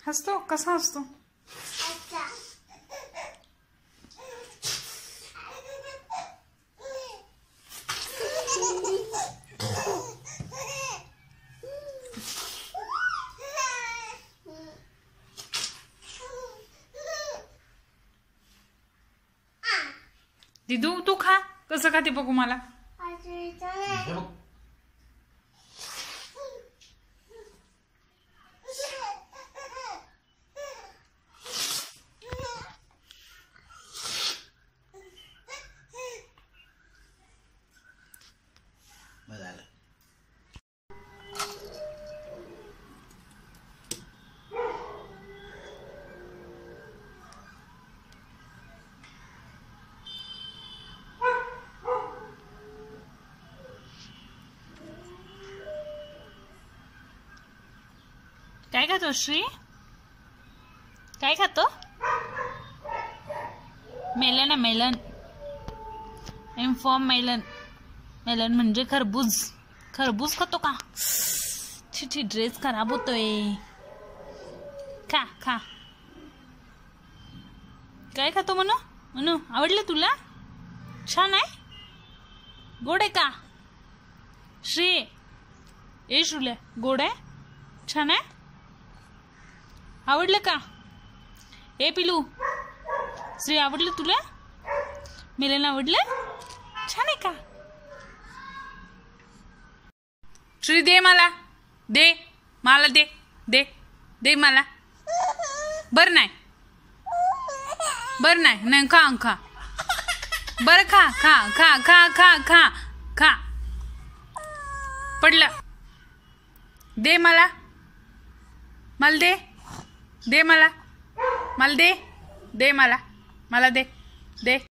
हसतो कसा हसतो? दिदू तू खा, कसं खाते बघू मला. काय खातो श्री? काय खातो? मेलन आहे melon. M for melon. Melon म्हणजे खरबूज. खरबूज खातो का? छी ड्रेस खराब होतोय. खा खा. काय खातो म्हणू? म्हणू आवडलं तुला? छान आहे. गोड आहे का श्री? ए श्रुल्या गोड आहे? छान आहे. आवडलं का? ए पिलू श्री आवडलं तुला? मेलन आवडलं? छान आहे का? श्री दे मला. दे मला. दे दे दे मला. बर नाही. बर नाही खा खा. बर खा खा खा खा खा खा खा. पडलं. दे मला. मला दे. दे मला. मला दे. दे मला. मला दे. दे.